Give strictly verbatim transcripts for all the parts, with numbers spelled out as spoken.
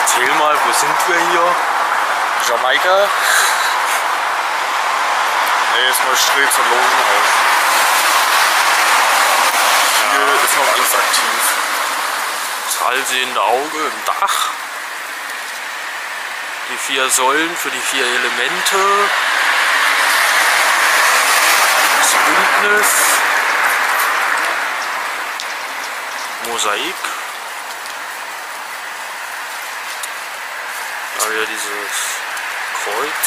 Erzähl mal, wo sind wir hier? Jamaika? Ne, ist Neustrelitz und Logenhaus. Hier ja. Ist noch alles aktiv. Das allsehende Auge im Dach. Die vier Säulen für die vier Elemente. Das Bündnis. Mosaik. Da wieder dieses Kreuz.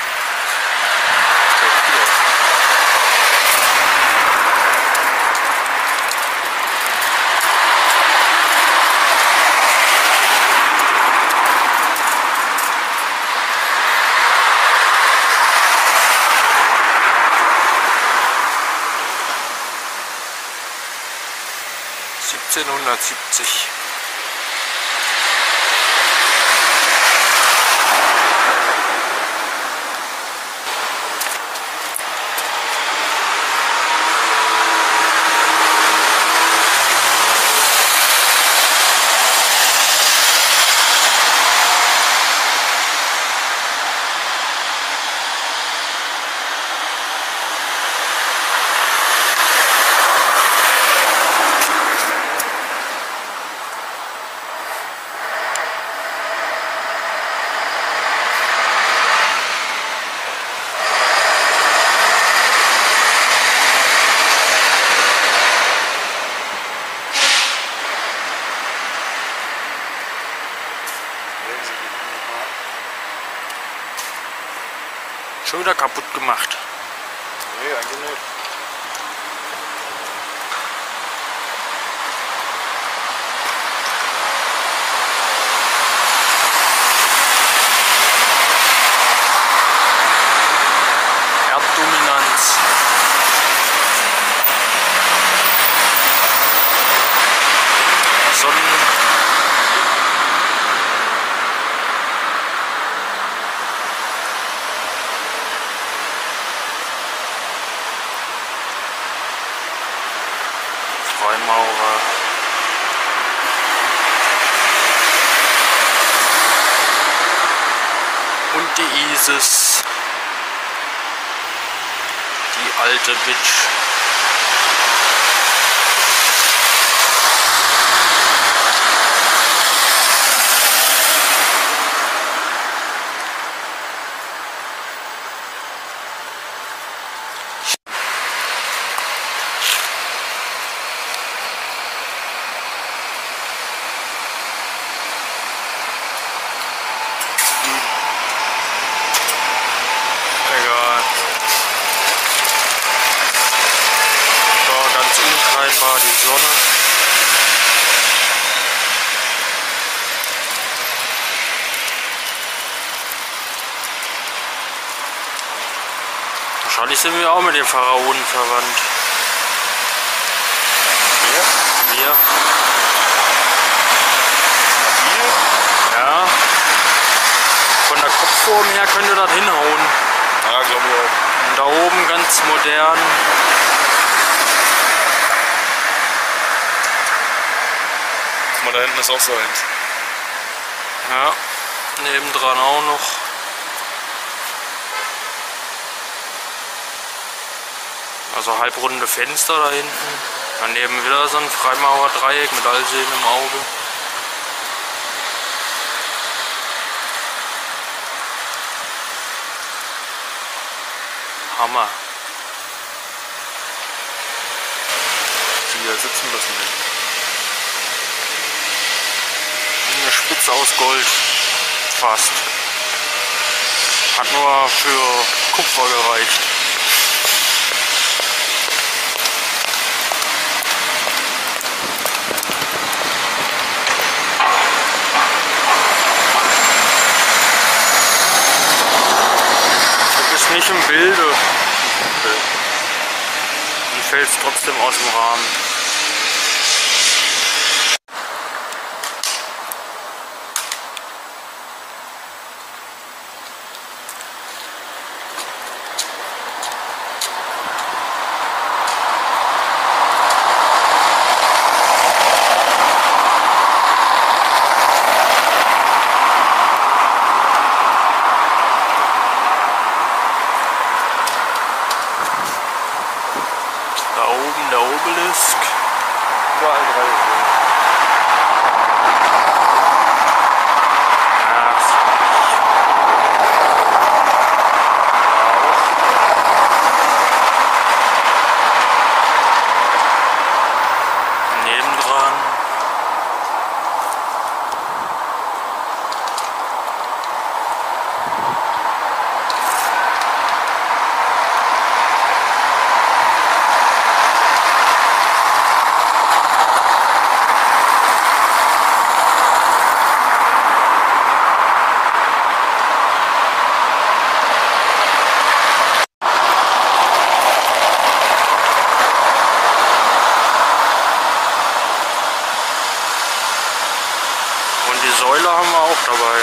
siebzehnhundertsiebzig. Schon wieder kaputt gemacht. Nee, eigentlich nicht. Erddominanz. Sonnen. Freimaurer. Und die Isis. Die alte Bitch. War die Sonne. Wahrscheinlich sind wir auch mit den Pharaonen verwandt. Wer? Wir. Wir? Ja. Von der Kopfform her könnte das hinhauen. Ja, glaube ich auch. Und da oben ganz modern. Da hinten ist auch so eins. Ja, nebendran auch noch. Also halbrunde Fenster da hinten. Daneben wieder so ein Freimaurerdreieck mit Allsehen im Auge. Hammer. Die hier sitzen müssen nicht. Eine Spitze aus Gold. Fast. Hat nur für Kupfer gereicht. Du bist nicht im Bilde. Und fällst trotzdem aus dem Rahmen. oben der Obelisk. Überall drei. Und die Säule haben wir auch dabei.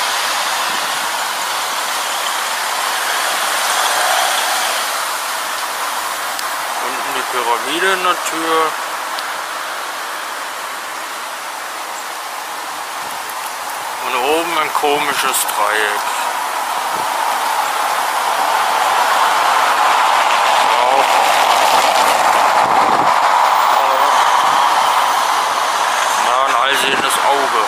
Unten die Pyramide in der Tür. Und oben ein komisches Dreieck. Wow. Na, ein allsehendes Auge.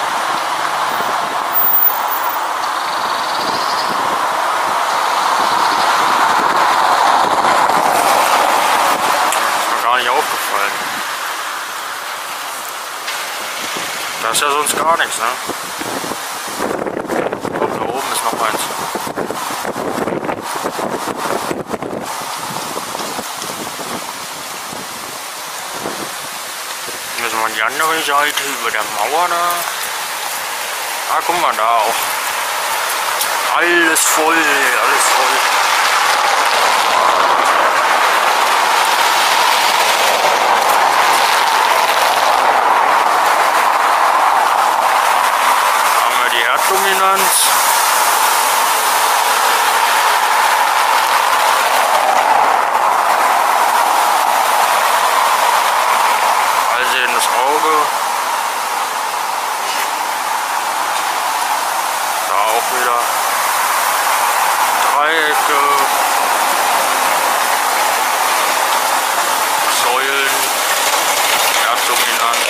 Aufgefallen. Das ist ja sonst gar nichts, ne? Guck, da oben ist noch eins. Müssen wir die andere Seite über der Mauer da. Ah, guck mal, da auch. Alles voll, alles voll. Dominanz. Allsehendes Auge. Da auch wieder Dreiecke, Säulen, Erddominanz.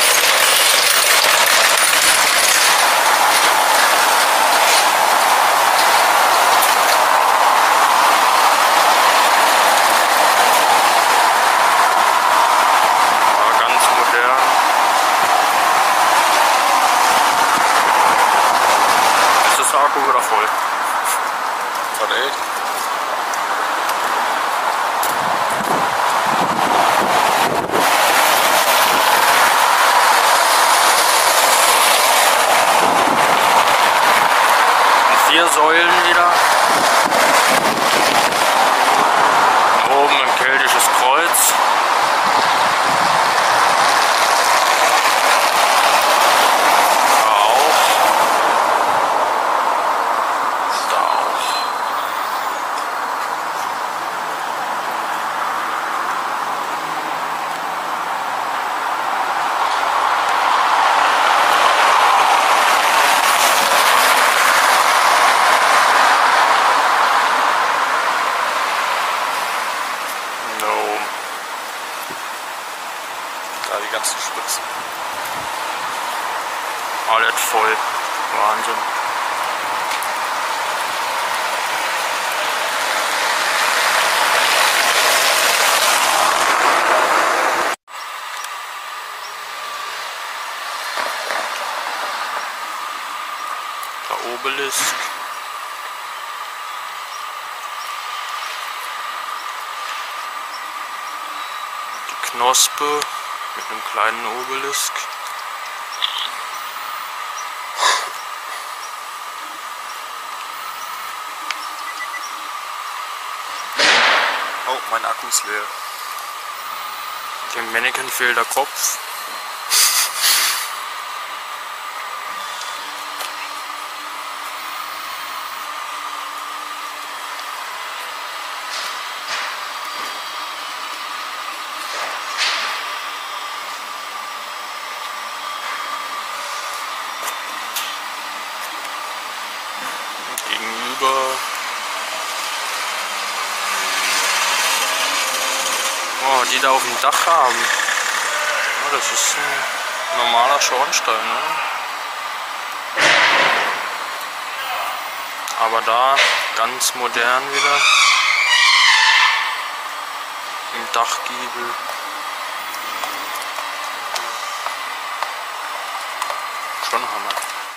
Akku wieder voll. Verdammt. Vier Säulen wieder. Oben ein keltisches Kreuz. Da die ganzen Spitzen. Alles voll. Wahnsinn. Der Obelisk. Die Knospe mit einem kleinen Obelisk. Oh, mein Akku ist leer. Dem Mannequin fehlt der Kopf. Gegenüber. mal, was die da auf dem Dach haben. Ja, das ist ein normaler Schornstein, ne? Aber da ganz modern wieder. Im Dachgiebel. Schon Hammer.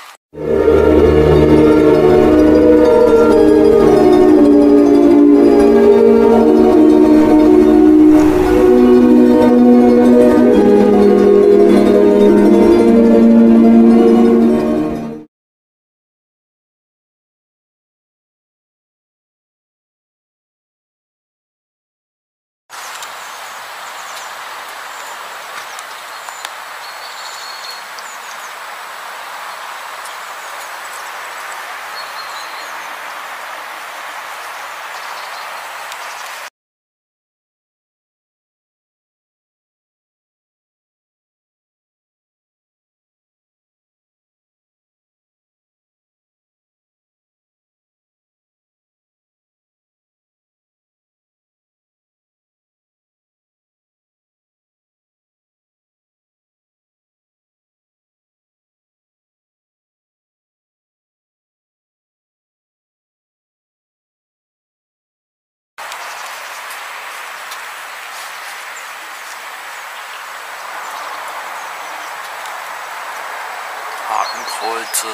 Hakenkreuze.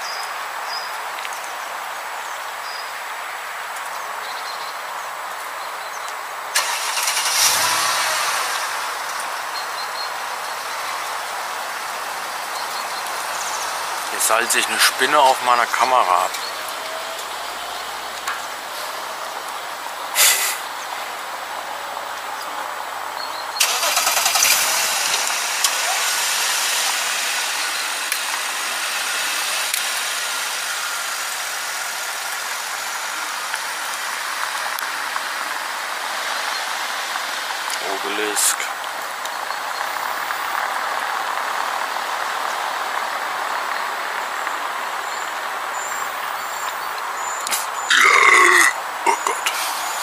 Hier seilt sich eine Spinne auf meiner Kamera ab. Obelisk. Oh Gott.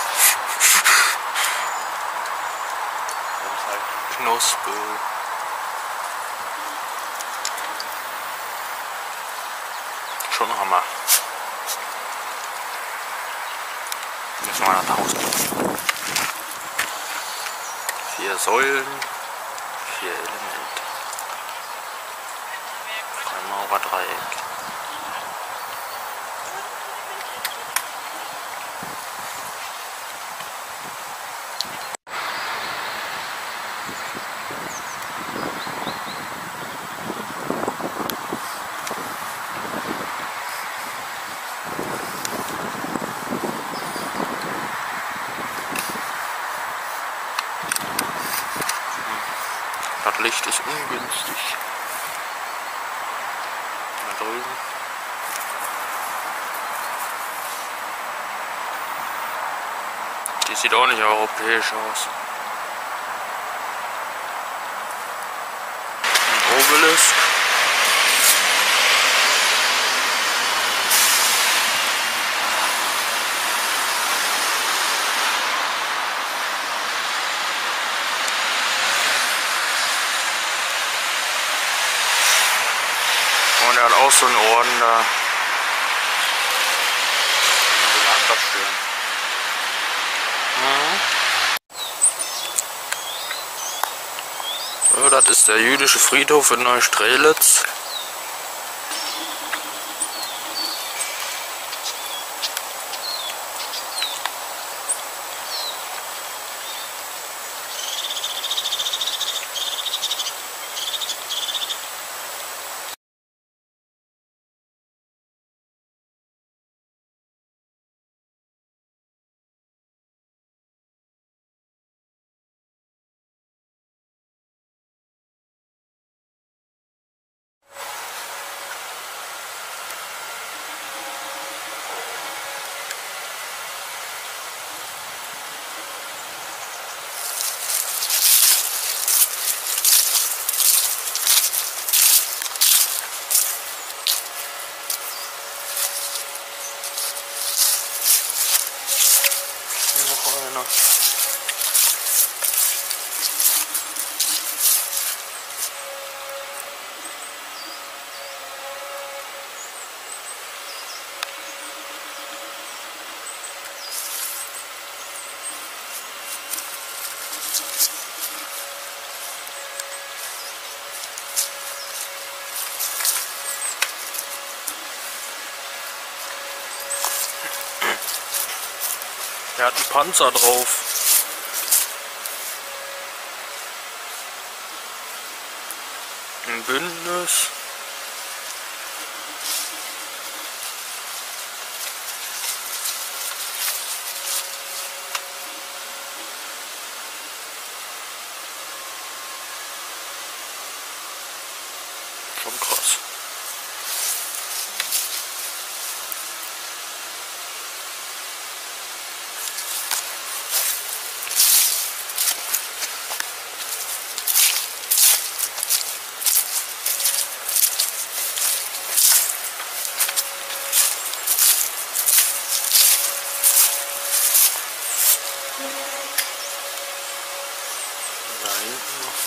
Knospe. Schon Hammer. Müssen wir nach Hause. Vier Säulen, vier Elemente. Ein Maurerdreieck. Das Licht ist ungünstig. Da drüben. Die sieht auch nicht europäisch aus. Ein Obelisk. Und er hat auch so einen Orden da. Mhm. So, das ist der jüdische Friedhof in Neustrelitz. Der hat einen Panzer drauf. Ein Bündnis. Schon krass. Da hinten noch.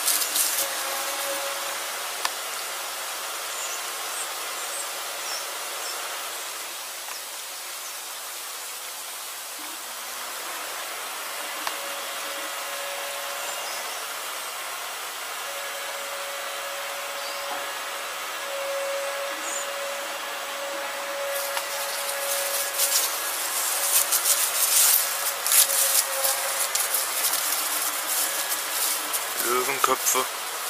Löwenköpfe.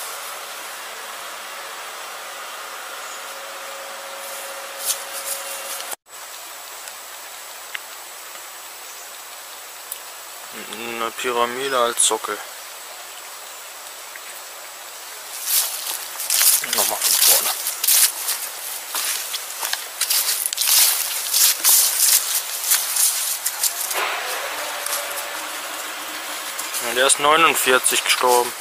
Eine Pyramide als Sockel. Nochmal von vorne. Ja, der ist neunundvierzig gestorben.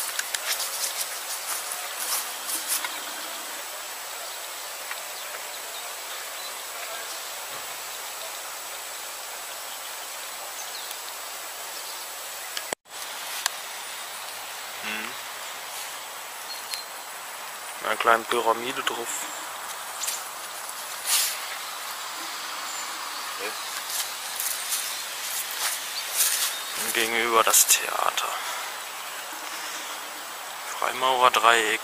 Hm. Eine kleine Pyramide drauf. Okay. Und gegenüber das Theater. Freimaurerdreieck.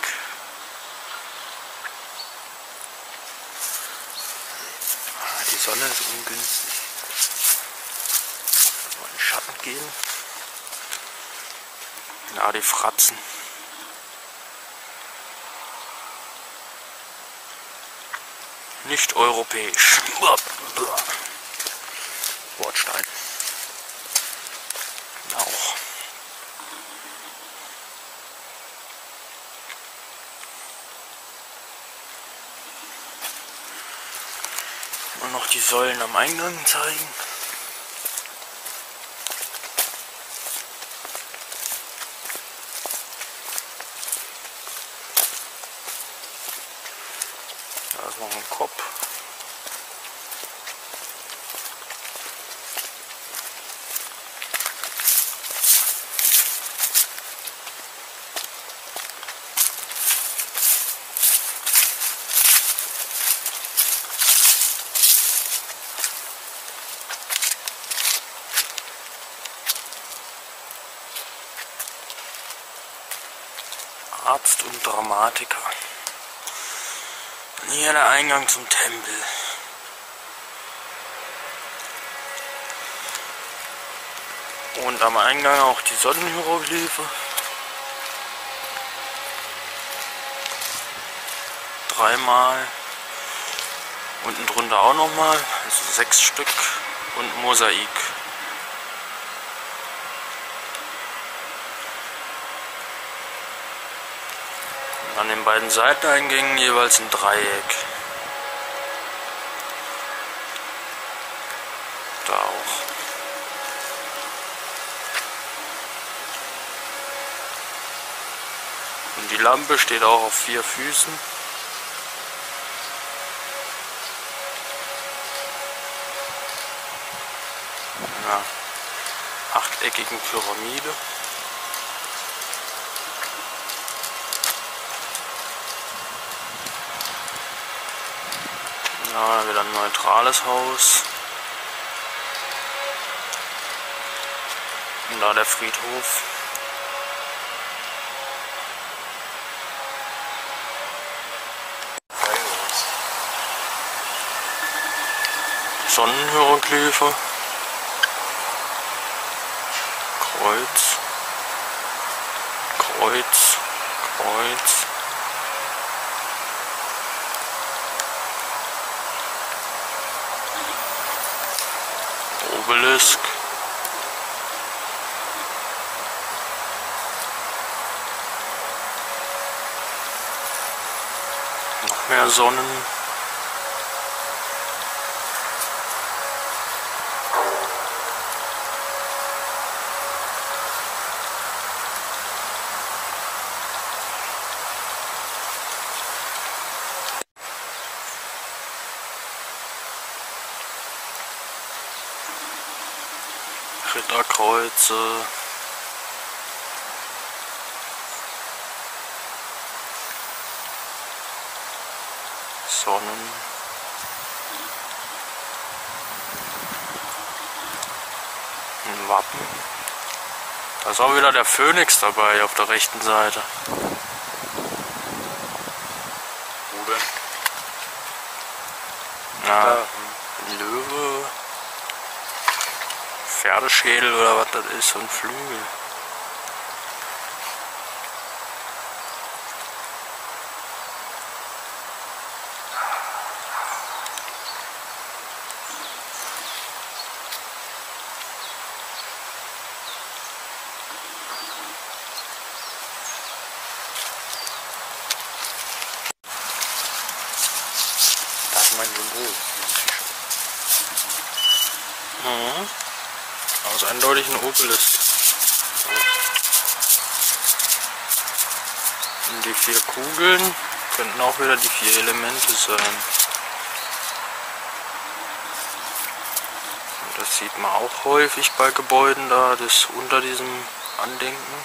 Die Sonne ist ungünstig. Mal in den Schatten gehen. Ja, die Fratzen. Nicht europäisch. Bordstein. Auch. Und noch die Säulen am Eingang zeigen. Da ist noch ein Kopf. Arzt und Dramatiker. Hier der Eingang zum Tempel. Und am Eingang auch die Sonnenhieroglyphe. Dreimal. Unten drunter auch nochmal. Also sechs Stück. Und Mosaik. An den beiden Seiteneingängen jeweils ein Dreieck. Da auch. Und die Lampe steht auch auf vier Füßen. In einer achteckigen Pyramide. Ja, wieder ein neutrales Haus. Und da der Friedhof. Sonnenhieroglyphe. Kreuz. Kreuz. Kreuz. Obelisk. Noch mehr Sonnen. Ritterkreuze. Sonnen. Ein Wappen. Da ist auch wieder der Phönix dabei auf der rechten Seite. Wo denn? Ja, Da. ein Löwe. Pferdeschädel oder was das ist und Flügel. Das ist mein Symbol. Mhm. Das ist eindeutig ein Obelisk. Und die vier Kugeln könnten auch wieder die vier Elemente sein. Und das sieht man auch häufig bei Gebäuden da, das unter diesem Andenken.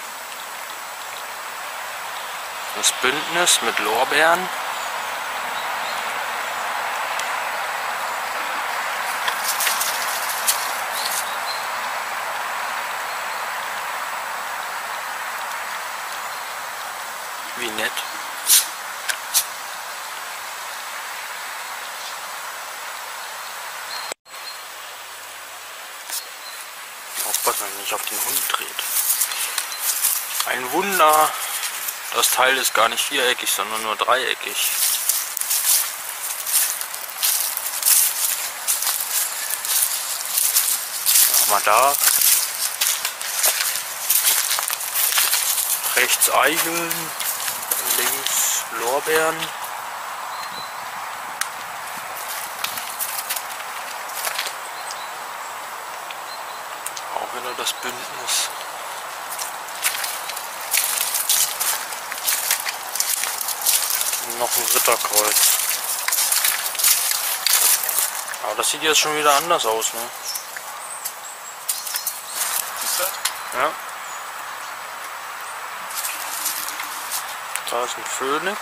Das Bündnis mit Lorbeeren. Wie nett. Aufpassen, wenn man nicht auf den Hund dreht. Ein Wunder. Das Teil ist gar nicht viereckig, sondern nur dreieckig. Mal da. Rechts Eicheln. Links Lorbeeren. Auch wieder das Bündnis. Und noch ein Ritterkreuz. Aber das sieht jetzt schon wieder anders aus, ne? Siehst du? Ja. Da ist ein Phönix.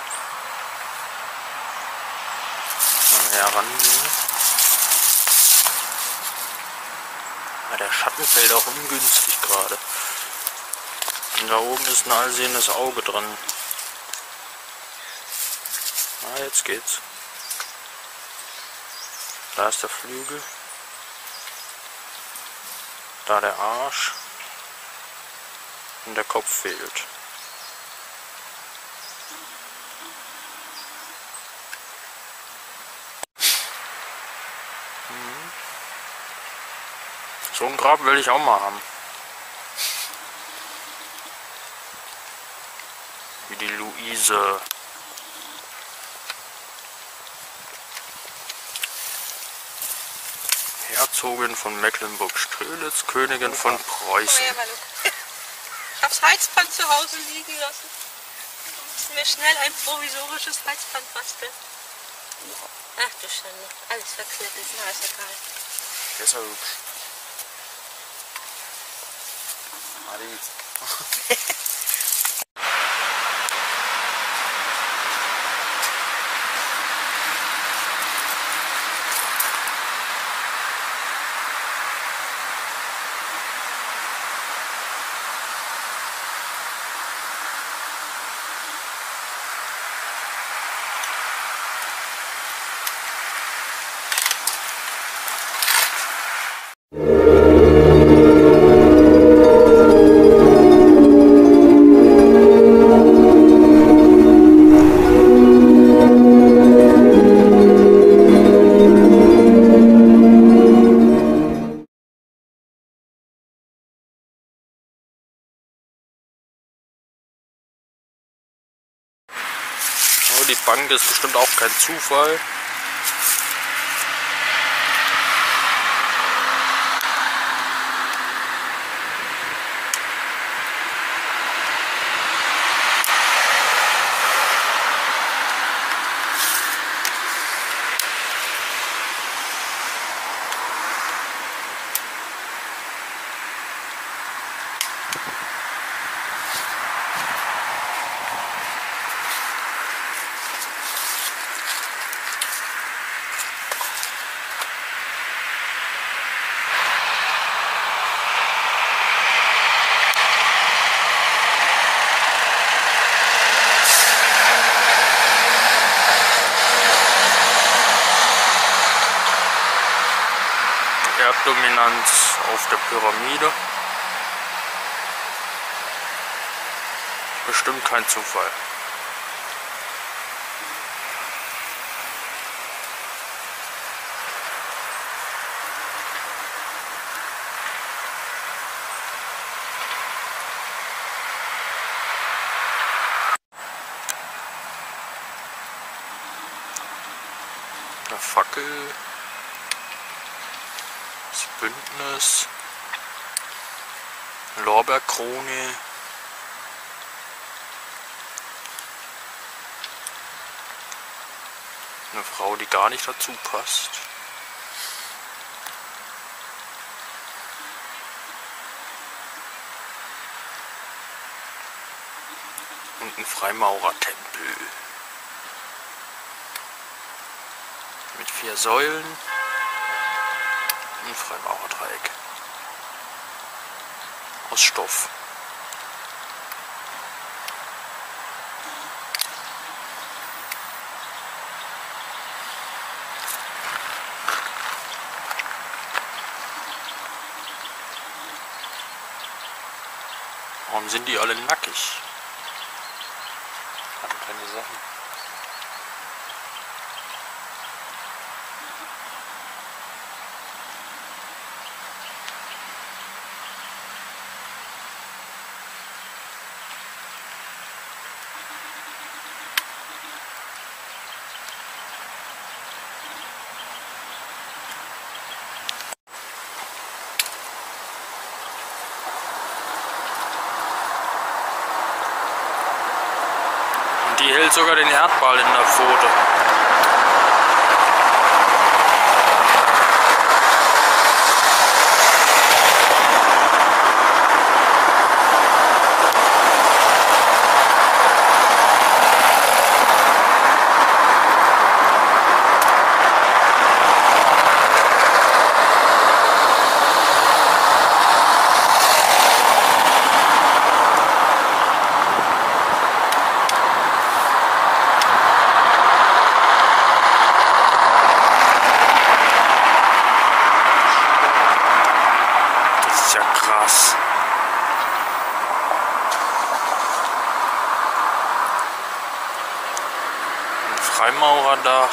Mal näher rangehen. Ja, der Schatten fällt auch ungünstig gerade. Und da oben ist ein allsehendes Auge dran. Ah, jetzt geht's. Da ist der Flügel. Da der Arsch. Und der Kopf fehlt. So ein Grab will ich auch mal haben. Wie die Luise. Herzogin von Mecklenburg-Strelitz, Königin von Preußen. Oh ja, Manu. Ich hab's Heizband zu Hause liegen lassen. Da mussten wir schnell ein provisorisches Heizband basteln. Ach du Schande, alles verknittelt, na ist egal. Der ist ja hübsch. Adi. Oh, die Bank ist bestimmt auch kein Zufall. Erbdominanz auf der Pyramide. Bestimmt kein Zufall. Eine Fackel. Das Bündnis. Lorbeerkrone. Eine Frau, die gar nicht dazu passt. Und ein Freimaurertempel. Mit vier Säulen. Ein Freimaurerdreieck. Aus Stoff. Warum sind die alle nackig? Haben keine Sachen. Die hält sogar den Erdball in der Pfote. Krass. Ein Freimaurerdach.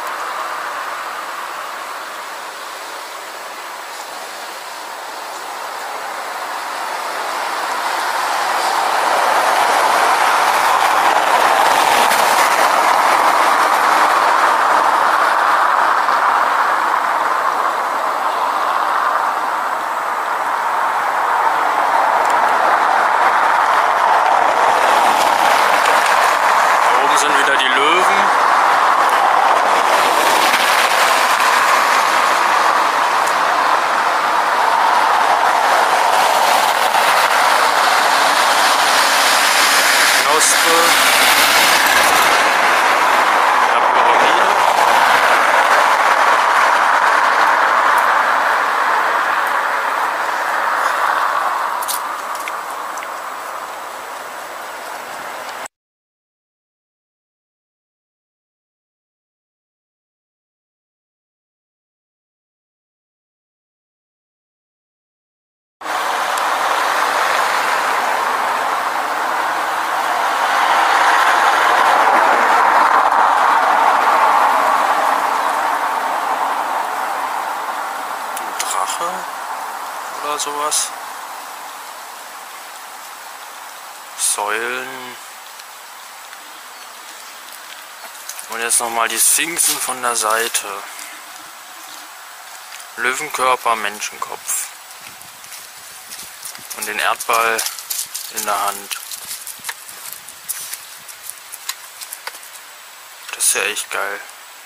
Oder sowas. Säulen. Und jetzt nochmal die Sphinxen von der Seite. Löwenkörper, Menschenkopf. Und den Erdball in der Hand. Das ist ja echt geil.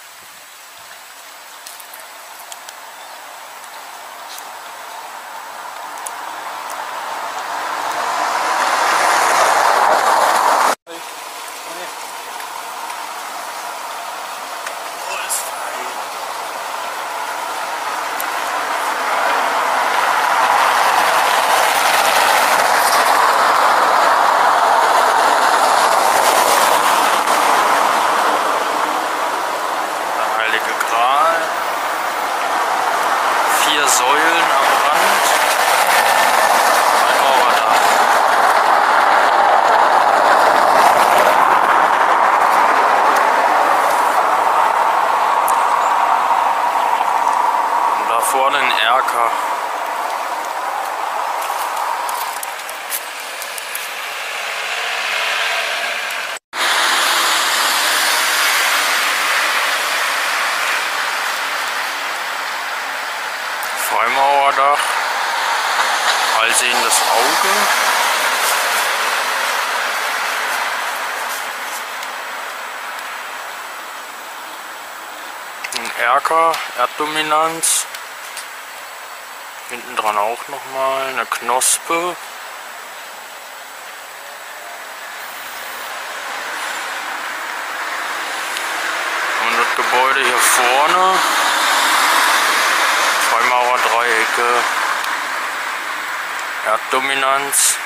Säulen am Rand, ein Mauerdach. Und da vorne ein Erker. Freimauerdach, allsehendes Auge, ein Erker, Erddominanz, hinten dran auch nochmal eine Knospe, und das Gebäude hier vorne, Freimaurer-Dreiecke, Erddominanz,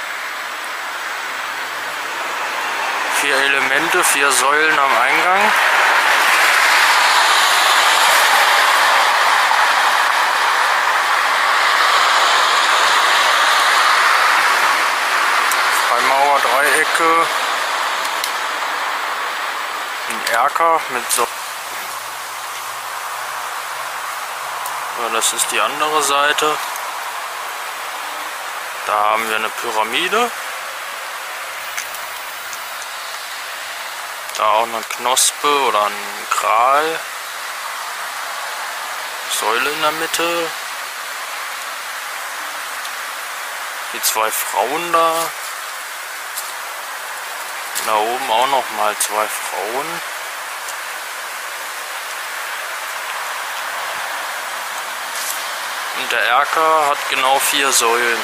vier Elemente, vier Säulen am Eingang. Freimaurer-Dreiecke, ein Erker mit so. So, das ist die andere Seite. Da haben wir eine Pyramide. Da auch eine Knospe oder ein Gral. Säule in der Mitte. Die zwei Frauen da. Da oben auch noch mal zwei Frauen. Und der Erker hat genau vier Säulen.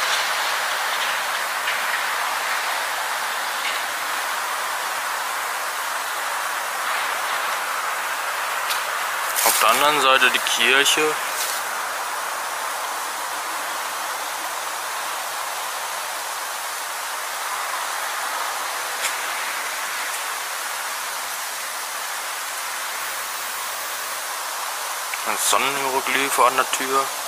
Auf der anderen Seite die Kirche. Ein Sonnenhieroglyph an der Tür.